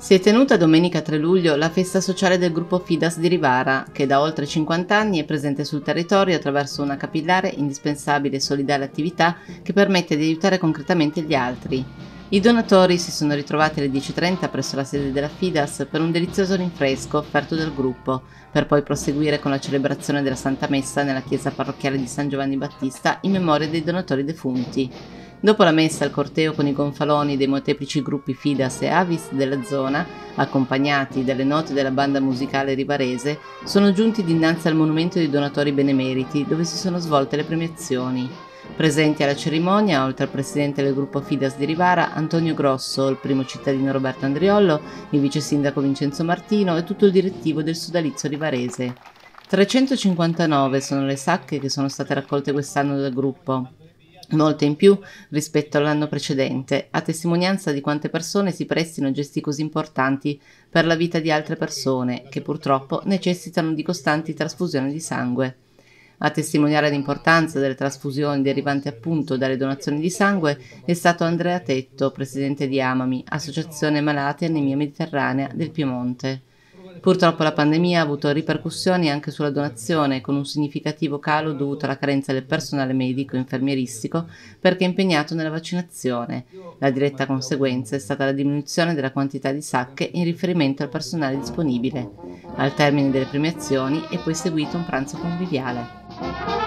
Si è tenuta domenica 3 luglio la festa sociale del gruppo Fidas di Rivara, che da oltre 50 anni è presente sul territorio attraverso una capillare, indispensabile e solidale attività che permette di aiutare concretamente gli altri. I donatori si sono ritrovati alle 10:30 presso la sede della Fidas per un delizioso rinfresco offerto dal gruppo, per poi proseguire con la celebrazione della Santa Messa nella chiesa parrocchiale di San Giovanni Battista in memoria dei donatori defunti. Dopo la messa, il corteo con i gonfaloni dei molteplici gruppi Fidas e Avis della zona, accompagnati dalle note della banda musicale rivarese, sono giunti dinanzi al monumento dei donatori benemeriti, dove si sono svolte le premiazioni. Presenti alla cerimonia, oltre al presidente del gruppo Fidas di Rivara, Antonio Grosso, il primo cittadino Roberto Andriollo, il vice sindaco Vincenzo Martino e tutto il direttivo del sodalizio rivarese. 359 sono le sacche che sono state raccolte quest'anno dal gruppo, molte in più rispetto all'anno precedente, a testimonianza di quante persone si prestino a gesti così importanti per la vita di altre persone, che purtroppo necessitano di costanti trasfusioni di sangue. A testimoniare l'importanza delle trasfusioni derivanti appunto dalle donazioni di sangue è stato Andrea Tetto, presidente di Amami, Associazione Malati Anemia Mediterranea del Piemonte. Purtroppo la pandemia ha avuto ripercussioni anche sulla donazione, con un significativo calo dovuto alla carenza del personale medico e infermieristico perché impegnato nella vaccinazione. La diretta conseguenza è stata la diminuzione della quantità di sacche in riferimento al personale disponibile. Al termine delle premiazioni è poi seguito un pranzo conviviale.